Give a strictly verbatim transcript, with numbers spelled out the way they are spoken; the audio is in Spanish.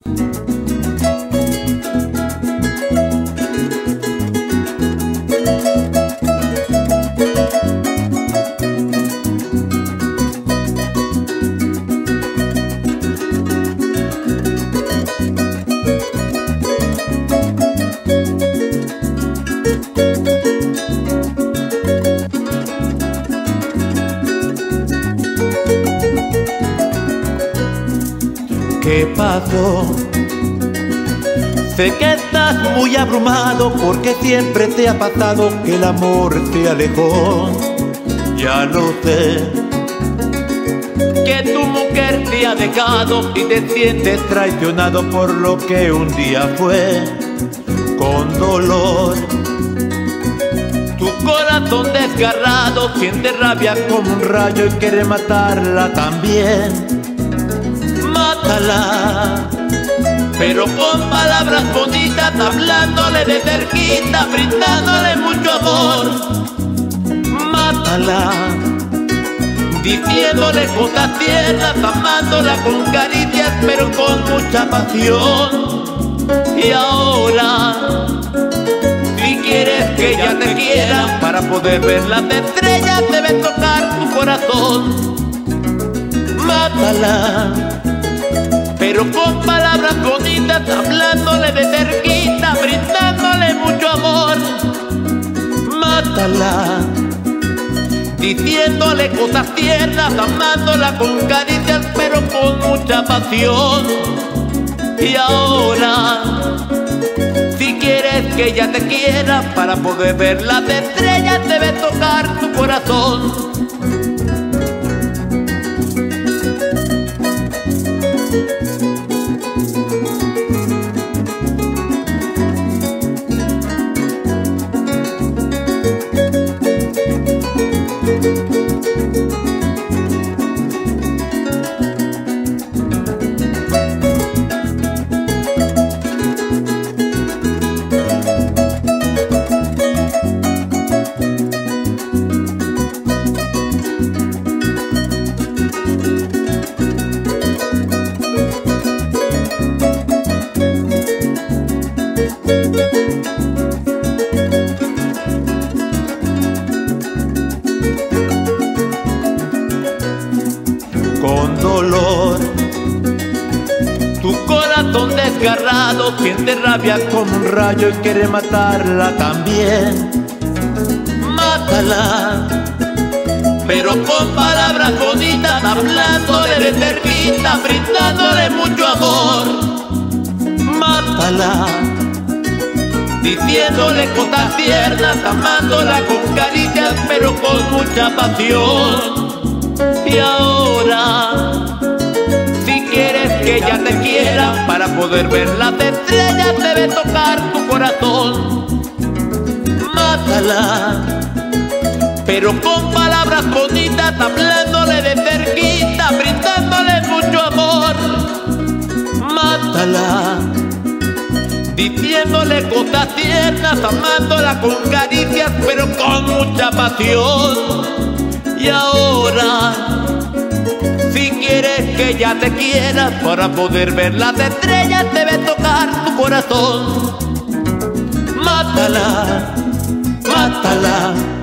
¿Qué pasó? Sé que estás muy abrumado porque siempre te ha pasado que el amor te alejó. Ya lo sé, que tu mujer te ha dejado y te sientes traicionado por lo que un día fue. Con dolor, tu corazón desgarrado siente rabia como un rayo y quiere matarla también. Mátala, pero con palabras bonitas, hablándole de cerquita, brindándole mucho amor. Mátala, diciéndole cosas tiernas, amándola con caricias, pero con mucha pasión. Y ahora, si quieres que ella te quiera, para poder ver las estrellas debes tocar tu corazón. Mátala, pero con palabras bonitas, hablándole de cerquita, brindándole mucho amor. Mátala, diciéndole cosas tiernas, amándola con caricias, pero con mucha pasión. Y ahora, si quieres que ella te quiera, para poder ver las estrellas debes tocar tu corazón. Con dolor, tu corazón desgarrado siente rabia como un rayo y quiere matarla también. Mátala, pero con palabras bonitas, hablándole de cerquita, brindándole mucho amor. Mátala, diciéndole cosas tiernas, amándola con caricias, pero con mucha pasión. Y ahora, si quieres que ella te quiera, para poder ver las estrellas debes tocar tu corazón. Mátala, pero con palabras bonitas, hablándole de cerquita, brindándole mucho amor. Mátala, diciéndole cosas tiernas, amándola con caricias, pero con mucha pasión. Y ahora, si quieres que ella te quiera, para poder ver las estrellas debes tocar tu corazón. Mátala, mátala.